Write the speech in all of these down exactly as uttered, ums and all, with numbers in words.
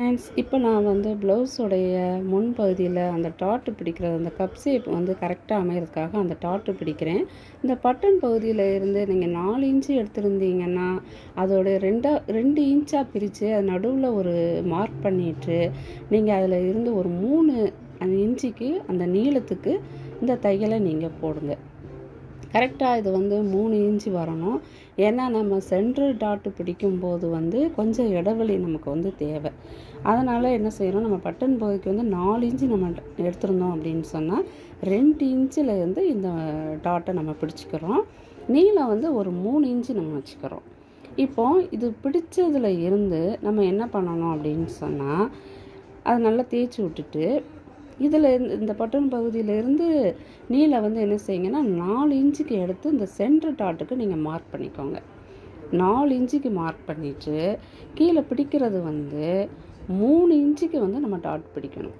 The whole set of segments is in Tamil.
ஃப்ரெண்ட்ஸ், இப்போ நான் வந்து ப்ளவுஸோடைய முன்பகுதியில் அந்த டாட்டு பிடிக்கிறது, அந்த கப் ஷேப் வந்து கரெக்டாக அமைகிறதுக்காக அந்த டாட்டு பிடிக்கிறேன். இந்த பட்டன் பகுதியில் இருந்து நீங்கள் நாலு இன்ச்சு எடுத்திருந்தீங்கன்னா அதோடைய ரெண்டா ரெண்டு இன்ச்சாக பிரித்து அது நடுவில் ஒரு மார்க் பண்ணிவிட்டு நீங்கள் அதில் இருந்து ஒரு மூணு அந்த இன்ச்சுக்கு அந்த நீளத்துக்கு இந்த தையலை நீங்கள் போடுங்க. கரெக்டாக இது வந்து மூணு இன்ச்சு வரணும். ஏன்னா நம்ம சென்ட்ரு டாட்டு பிடிக்கும்போது வந்து கொஞ்சம் இடைவெளி நமக்கு வந்து தேவை. அதனால் என்ன செய்கிறோம், நம்ம பட்டன் பகுதிக்கு வந்து நாலு இன்ச்சு நம்ம எடுத்திருந்தோம் அப்படின்னு சொன்னால் ரெண்டு இன்ச்சில் இருந்து இந்த டாட்டை நம்ம பிடிச்சிக்கிறோம். நீளம் வந்து ஒரு மூணு இன்ச்சு நம்ம வச்சுக்கிறோம். இப்போ இது பிடிச்சதில் இருந்து நம்ம என்ன பண்ணணும் அப்படின்னு சொன்னால் அதை நல்லா தேய்ச்சி விட்டுட்டு இதில் இந்த பட்டன் பகுதியிலேருந்து நீளம் வந்து என்ன செய்யுங்கன்னா நாலு இன்ச்சுக்கு எடுத்து இந்த சென்ட்ரு டாட்டுக்கு நீங்கள் மார்க் பண்ணிக்கோங்க. நாலு இன்ச்சுக்கு மார்க் பண்ணிவிட்டு கீழே பிடிக்கிறது வந்து மூணு இன்ச்சுக்கு வந்து நம்ம டாட் பிடிக்கணும்.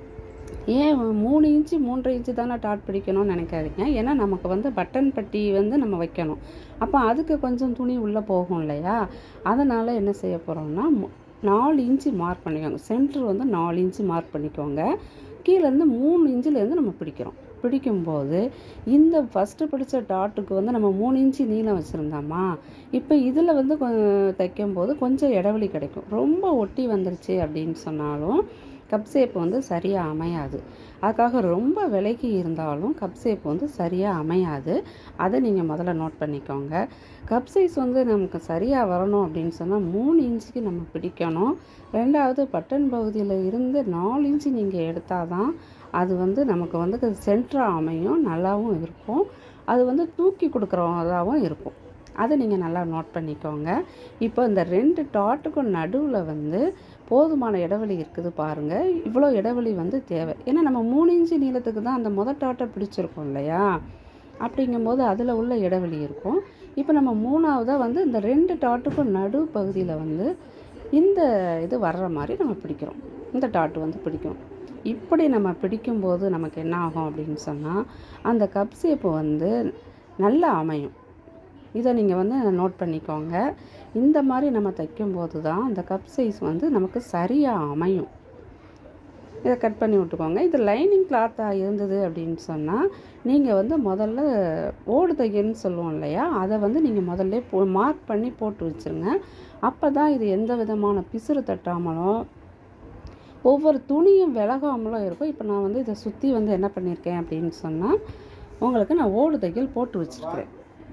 ஏன் மூணு இன்ச்சு மூன்றரை இன்ச்சு தானே டாட் பிடிக்கணும்னு நினைக்காதீங்க. ஏன்னா நமக்கு வந்து பட்டன் பட்டி வந்து நம்ம வைக்கணும். அப்போ அதுக்கு கொஞ்சம் துணி உள்ளே போகும் இல்லையா? அதனால் என்ன செய்ய போகிறோம்னா நாலு இன்ச்சு மார்க் பண்ணிக்கோங்க. சென்ட்ரு வந்து நாலு இன்ச்சு மார்க் பண்ணிக்கோங்க. கீழேருந்து மூணு இன்ச்சிலேருந்து நம்ம பிடிக்கிறோம். பிடிக்கும்போது இந்த ஃபஸ்ட்டு பிடிச்ச டாட்டுக்கு வந்து நம்ம மூணு இன்ச்சு நீளம் வச்சுருந்தோமா, இப்போ இதில் வந்து தைக்கும்போது கொஞ்சம் இடைவெளி கிடைக்கும். ரொம்ப ஒட்டி வந்துருச்சு அப்படின்னு சொன்னாலும் கப் ஷேப் வந்து சரியாக அமையாது. அதுக்காக ரொம்ப விலகி இருந்தாலும் கப் ஷேப் வந்து சரியாக அமையாது. அதை நீங்கள் முதல்ல நோட் பண்ணிக்கோங்க. கப் சைஸ் வந்து நமக்கு சரியாக வரணும் அப்படின்னு சொன்னால் மூணு இன்ச்சுக்கு நம்ம பிடிக்கணும். ரெண்டாவது பட்டன் பகுதியில் இருந்து நாலு இன்ச்சு நீங்கள் எடுத்தால் தான் அது வந்து நமக்கு வந்து சென்டராக அமையும், நல்லாவும் இருக்கும். அது வந்து தூக்கி கொடுக்குறதாகவும் இருக்கும். அதை நீங்கள் நல்லா நோட் பண்ணிக்கோங்க. இப்போ இந்த ரெண்டு டாட்டுக்கும் நடுவில் வந்து போதுமான இடைவெளி இருக்குது பாருங்கள். இவ்வளோ இடைவெளி வந்து தேவை. ஏன்னா நம்ம மூணு இன்ச்சு நீளத்துக்கு தான் அந்த முத டாட்டை பிடிச்சிருக்கோம் இல்லையா? அப்படிங்கும்போது அதில் உள்ள இடைவெளி இருக்கும். இப்போ நம்ம மூணாவதாக வந்து இந்த ரெண்டு டாட்டுக்கும் நடு பகுதியில் வந்து இந்த இது வர்ற மாதிரி நம்ம பிடிக்கிறோம். இந்த டாட்டு வந்து பிடிக்கும். இப்படி நம்ம பிடிக்கும்போது நமக்கு என்ன ஆகும் அப்படின்னு சொன்னால் அந்த கப் ஷேப்பு வந்து நல்லா அமையும். இதை நீங்கள் வந்து நோட் பண்ணிக்கோங்க. இந்த மாதிரி நம்ம தைக்கும்போது தான் அந்த கப் சைஸ் வந்து நமக்கு சரியாக அமையும். இதை கட் பண்ணி விட்டுக்கோங்க. இது லைனிங் கிளாத்தாக இருந்தது அப்படின்னு சொன்னால் நீங்கள் வந்து முதல்ல ஓடு தையல்னு சொல்லுவோம் இல்லையா, அதை வந்து நீங்கள் முதல்ல போ மார்க் பண்ணி போட்டு வச்சுருங்க. அப்போ தான் இது எந்த விதமான பிசுறு தட்டாமலும் ஒவ்வொரு துணியும் விலகாமலும் இருக்கும். இப்போ நான் வந்து இதை சுற்றி வந்து என்ன பண்ணியிருக்கேன் அப்படின்னு சொன்னால் உங்களுக்கு நான் ஓடு தையல் போட்டு வச்சுருக்கிறேன்.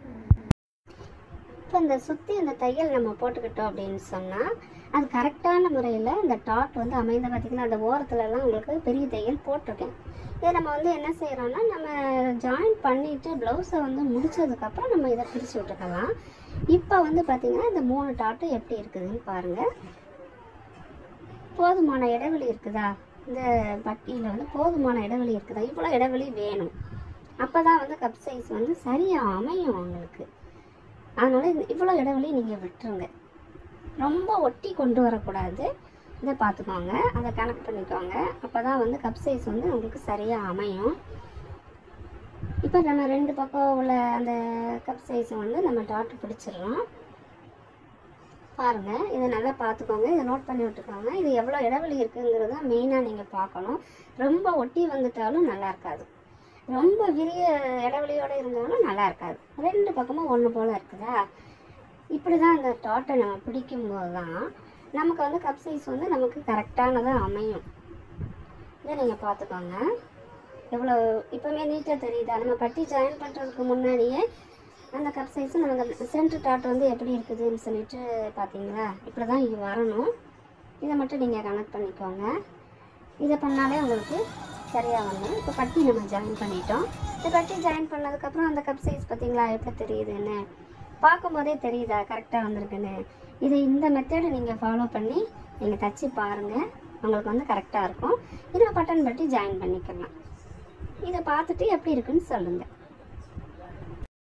இப்போ இந்த சுற்றி அந்த தையல் நம்ம போட்டுக்கிட்டோம் அப்படின்னு சொன்னால் அது கரெக்டான முறையில் இந்த டாட் வந்து அமைந்த பார்த்திங்கன்னா அந்த ஓரத்துலலாம் உங்களுக்கு பெரிய தையல் போட்டிருக்கேன். இதை நம்ம வந்து என்ன செய்கிறோன்னா நம்ம ஜாயின் பண்ணிவிட்டு ப்ளவுஸை வந்து முடித்ததுக்கப்புறம் நம்ம இதை பிரித்து விட்டுக்கலாம். இப்போ வந்து பார்த்திங்கன்னா இந்த மூணு டாட்டு எப்படி இருக்குதுன்னு பாருங்கள். போதுமான இடைவெளி இருக்குதா? இந்த பட்டியில் வந்து போதுமான இடைவெளி இருக்குதா? இவ்வளோ இடைவெளி வேணும். அப்போ தான் வந்து கப் சைஸ் வந்து சரியாக அமையும் உங்களுக்கு. அதனால் இந்த இவ்வளோ இடைவெளி நீங்கள் விட்டுருங்க. ரொம்ப ஒட்டி கொண்டு வரக்கூடாது. இதை பார்த்துக்கோங்க, அதை கனெக்ட் பண்ணிக்கோங்க. அப்போ தான் வந்து கப் சைஸ் வந்து உங்களுக்கு சரியாக அமையும். இப்போ நம்ம ரெண்டு பக்கம் உள்ள அந்த கப் சைஸை வந்து நம்ம டாட்டு பிடிச்சிடலாம். பாருங்கள், இதை நல்லா பார்த்துக்கோங்க. இதை நோட் பண்ணி விட்டுக்கோங்க. இது எவ்வளோ இடைவெளி இருக்குங்கிறத மெயினாக நீங்கள் பார்க்கணும். ரொம்ப ஒட்டி வந்துட்டாலும் நல்லா இருக்காது, ரொம்ப விரிய இடைவெளியோடு இருந்தாலும் நல்லா இருக்காது. ரெண்டு பக்கமும் ஒன்று போல் இருக்குதா? இப்படி தான் அந்த டாட்டை நம்ம பிடிக்கும்போது தான் நமக்கு வந்து கப் சைஸ் வந்து நமக்கு கரெக்டானதாக அமையும். இதை நீங்கள் பார்த்துக்கோங்க. எவ்வளோ இப்போமே நீட்டாக தெரியுதா? நம்ம பட்டி ஜாயின் பண்ணுறதுக்கு முன்னாடியே அந்த கப் சைஸு நமக்கு சென்ட்ரு டாட் வந்து எப்படி இருக்குதுன்னு சொல்லிட்டு பார்த்தீங்களா? இப்படி தான் இது வரணும். இதை மட்டும் நீங்கள் கனெக்ட் பண்ணிக்கோங்க. இதை பண்ணாலே உங்களுக்கு சரியாக வரணும். இப்போ பட்டி நம்ம ஜாயின் பண்ணிட்டோம். இந்த பட்டி ஜாயின் பண்ணதுக்கப்புறம் அந்த கப் சைஸ் பார்த்தீங்களா எப்படி தெரியுதுன்னு? பார்க்கும்போதே தெரியுதா கரெக்டாக வந்திருக்குன்னு? இதை இந்த மெத்தடை நீங்கள் ஃபாலோ பண்ணி நீங்கள் தச்சு பாருங்கள். உங்களுக்கு வந்து கரெக்டாக இருக்கும். இன்னும் பட்டன் பட்டி ஜாயின் பண்ணிக்கலாம். இதை பார்த்துட்டு எப்படி இருக்குன்னு சொல்லுங்கள்.